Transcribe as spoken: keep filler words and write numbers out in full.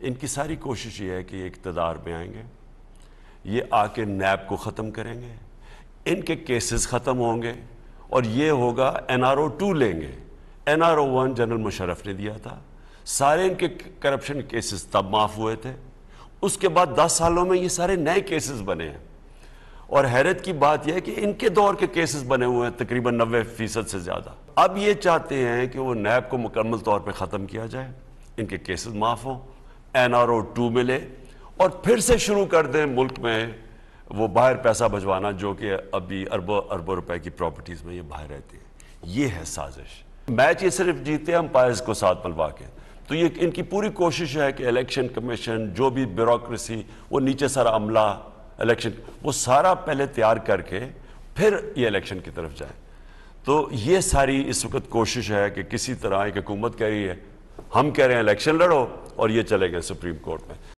ان کی ساری کوشش یہ ہے کہ یہ اقتدار میں آئیں گے، یہ آ کے نیب کو ختم کریں گے، ان کے کیسز ختم ہوں گے، اور یہ ہوگا این آر او ٹو لیں گے۔ N R O one general Musharraf نے دیا تھا، سارے ان کے کرپشن کیسز تب معاف ہوئے تھے، اس کے بعد دس سالوں میں یہ سارے نئے کیسز بنے ہیں، اور حیرت کی بات یہ ہے کہ ان کے دور کے کیسز بنے ہوئے ہیں تقریباً نوے فیصد سے زیادہ۔ اب یہ چاہتے ہیں کہ وہ نیب کو مکمل طور پہ ختم کیا جائے، ان کے کیسز معاف ہوں، این آر او ٹو ملے، اور پھر سے شروع کر دیں ملک میں وہ باہر پیسہ بھجوانا، جو کہ ابھی اربوں اربوں روپے کی پراپرٹیز میں یہ باہر رہتے ہیں۔ یہ ہے سازش۔ میچ یہ صرف جیتے ہم پائز کو ساتھ ملوا کے، تو یہ ان کی پوری کوشش ہے کہ الیکشن کمیشن، جو بھی بیوروکریسی، وہ نیچے سارا عملہ الیکشن، وہ سارا پہلے تیار کر کے پھر یہ الیکشن کی طرف جائیں۔ تو یہ ساری اس وقت کوشش ہے کہ کسی طرح ایک حکومت کہہ رہی ہے ہم کہہ رہے ہیں الیکشن لڑو، اور یہ چلے گئے سپریم کورٹ میں۔